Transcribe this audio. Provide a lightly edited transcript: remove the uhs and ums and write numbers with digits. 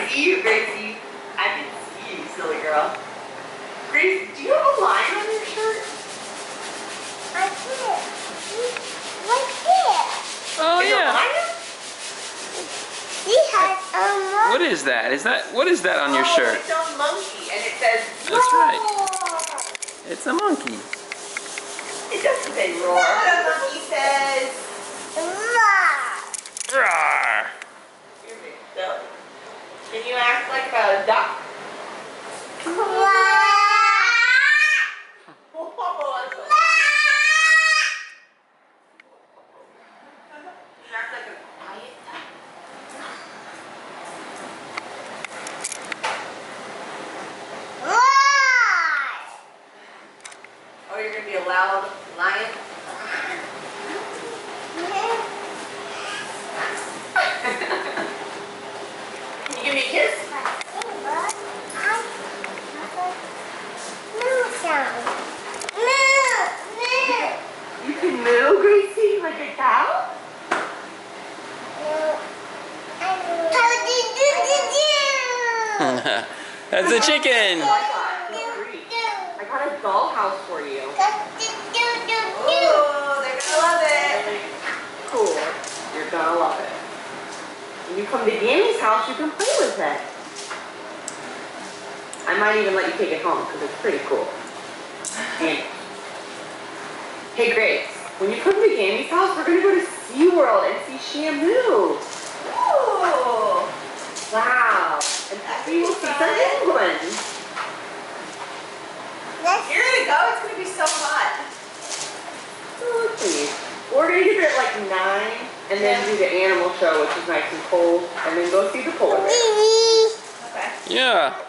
see you, Gracie. I can see you, silly girl. Grace, do you have a line on your shirt? I did. Right there. Oh, Is yeah. He has a monkey. What is that? What is that on your shirt? It's a monkey, and it says That's roar. right. It's a monkey. It doesn't say roar. The monkey says Roar. Roar. You're big silly. Can you act like a duck? Roar. You act like a quiet duck. Oh, you're gonna be a loud lion? Can you give me a kiss? You can moo, Gracie, like a cow? That's a chicken. I got a dollhouse for you. Oh, they're gonna love it. Cool. You're gonna love it. When you come to Gammy's house, you can play with it. I might even let you take it home because it's pretty cool. And hey, Grace, when you come to Gammy's house, we're gonna go to SeaWorld and see Shamu. Ooh. Wow. And we will see some penguins. You're gonna go? It's gonna be so hot. Oh, please. We're gonna get there at like 9 and then do the animal show, which is nice and cold, and then go see the polar bear. Baby. Okay. Yeah.